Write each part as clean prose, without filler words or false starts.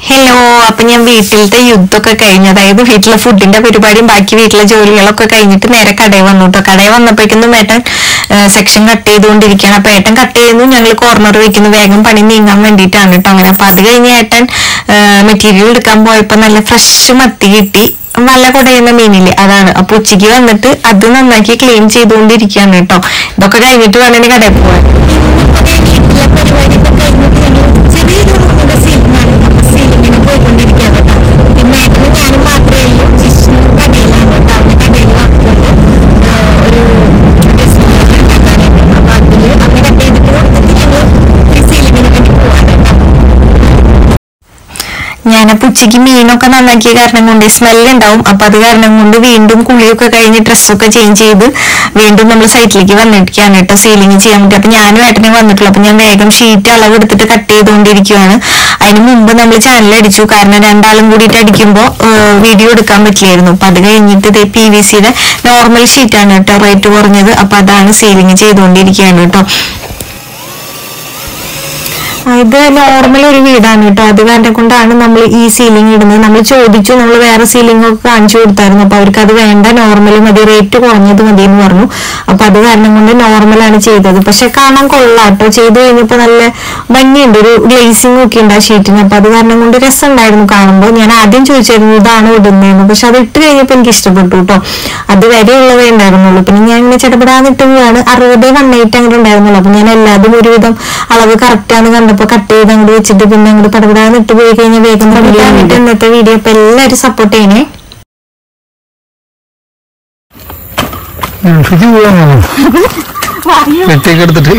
Hello, അപ്പൊ ഞാൻ വീട്ടിലത്തെ യുദ്ധമൊക്കെ കഴിഞ്ഞു. അതായത് വീട്ടിലെ ഫുഡിന്റെ പരിപാടിയും ബാക്കി വീട്ടിലെ ജോലികളൊക്കെ കഴിഞ്ഞിട്ട് നേരെ കടയിൽ വന്നു കേട്ടോ. കടയിൽ വന്നപ്പോഴേക്കും ഏട്ടൻ സെക്ഷൻ കട്ട് ചെയ്തുകൊണ്ടിരിക്കുകയാണ്. അപ്പൊ ഏട്ടൻ കട്ട് ചെയ്യുന്നു, ഞങ്ങൾ കോർണർ വെക്കുന്നു, വേഗം പണി നീങ്ങാൻ വേണ്ടിയിട്ടാണ് കേട്ടോ. അങ്ങനെ അപ്പൊ അത് കഴിഞ്ഞ് ഏട്ടൻ മെറ്റീരിയൽ എടുക്കാൻ പോയപ്പോ നല്ല ഫ്രഷ് മത്തി കിട്ടി. നല്ല കുടയുന്ന മീനില്ലേ, അതാണ്. അപ്പൊ ഉച്ചയ്ക്ക് വന്നിട്ട് അത് നന്നാക്കി ക്ലീൻ ചെയ്തുകൊണ്ടിരിക്കുകയാണ് കേട്ടോ. ഇതൊക്കെ കഴിഞ്ഞിട്ട് വേണം കടയിൽ പോവാൻ. ഞാനപ്പോ ഉച്ചയ്ക്ക് മീനൊക്കെ നന്നാക്കിയ കാരണം കൊണ്ട് സ്മെല്ല് ഉണ്ടാവും. അപ്പൊ അത് കാരണം കൊണ്ട് വീണ്ടും കുളിയൊക്കെ കഴിഞ്ഞ് ഡ്രസ്സൊക്കെ ചേഞ്ച് ചെയ്ത് വീണ്ടും നമ്മൾ സൈറ്റിലേക്ക് വന്നിരിക്കുകയാണ് കേട്ടോ, സീലിംഗ് ചെയ്യാൻ വേണ്ടി. അപ്പൊ ഞാനും ഏട്ടനെ വന്നിട്ടുള്ളൂ. അപ്പൊ ഞാൻ വേഗം ഷീറ്റ് അളവ് എടുത്തിട്ട് കട്ട് ചെയ്തുകൊണ്ടിരിക്കുകയാണ്. അതിന് മുമ്പ് നമ്മൾ ചാനൽ അടിച്ചു, കാരണം രണ്ടാളും കൂടിയിട്ട് അടിക്കുമ്പോൾ വീഡിയോ എടുക്കാൻ പറ്റില്ലായിരുന്നു. അപ്പൊ അത് കഴിഞ്ഞിട്ട് ഇത് PVC-യുടെ നോർമൽ ഷീറ്റാണ് കേട്ടോ, റേറ്റ് കുറഞ്ഞത്. അപ്പൊ അതാണ് സീലിംഗ് ചെയ്തുകൊണ്ടിരിക്കുകയാണ് കേട്ടോ. ഇത് നോർമൽ ഒരു വീടാണ് കേട്ടോ. അത് കാരണം കൊണ്ടാണ് നമ്മൾ ഈ സീലിംഗ് ഇടുന്നത്. നമ്മൾ ചോദിച്ചു, നമ്മൾ വേറെ സീലിംഗ് ഒക്കെ കാണിച്ചു കൊടുത്തായിരുന്നു. അപ്പൊ അവർക്ക് അത് വേണ്ട, നോർമൽ മതി, റേറ്റ് കുറഞ്ഞത് മതി എന്ന് പറഞ്ഞു. അപ്പൊ അത് കാരണം കൊണ്ട് നോർമലാണ് ചെയ്തത്. പക്ഷെ കാണാൻ കൊള്ളാട്ടോ. ചെയ്ത് കഴിഞ്ഞപ്പോ നല്ല ഭംഗിയുണ്ട്, ഒരു ഗ്ലേസിംഗ് ഒക്കെ ഉണ്ട് ആ ഷീറ്റിന്. അപ്പൊ അത് കാരണം കൊണ്ട് രസം ഉണ്ടായിരുന്നു കാണുമ്പോൾ. ഞാൻ ആദ്യം ചോദിച്ചായിരുന്നു ഇതാണോ ഇടുന്നതെന്ന്, പക്ഷെ അത് ഇട്ട് കഴിഞ്ഞപ്പോ എനിക്ക് ഇഷ്ടപ്പെട്ടു കേട്ടോ. അത് വരെയുള്ളതേ ഉണ്ടായിരുന്നുള്ളൂ. പിന്നെ ഞാൻ ഇങ്ങനെ ചടപടാന്നിട്ട് പോവാണ്. 60 108 അങ്ങനെ ഉണ്ടായിരുന്നുള്ളൂ. അപ്പൊ ഞാൻ എല്ലാതും ഒരുവിധം അളവ് കറക്റ്റാണ് കണ്ടപ്പോ കട്ട് ചെയ്ത് അങ്ങോട്ട് വെച്ചിട്ട് പിന്നെ അങ്ങോട്ട് പടപെടാന്ന് ഇട്ട് പോയി കഴിഞ്ഞാൽ വേഗം പഠിക്കാനായിട്ട് ഇന്നത്തെ വീഡിയോ. അപ്പൊ എല്ലാവരും സപ്പോർട്ട് ചെയ്യണേ. എടുത്തിട്ട്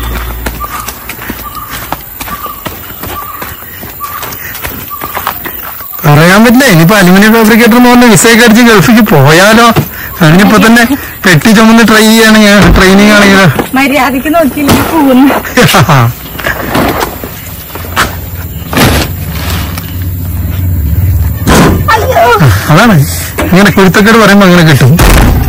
പറയാൻ പറ്റില്ല. ഇനിയിപ്പോ അലുമിനിയം ഫാബ്രിക്കേറ്റർ എന്ന് പറഞ്ഞ വിസയൊക്കെ അടിച്ച് ഗൾഫിക്ക് പോയാലോ. അതിനിപ്പോ തന്നെ പെട്ടി ചുമന്ന് ട്രൈ ചെയ്യണെങ്കിൽ ട്രെയിനിങ് ആണെങ്കിലോ മര്യാദക്ക് നോക്കിയില്ലെങ്കിൽ പോകുന്നു. അതാണ് ഇങ്ങനെ കുരുത്തക്കേട് പറയുമ്പോ അങ്ങനെ കിട്ടും.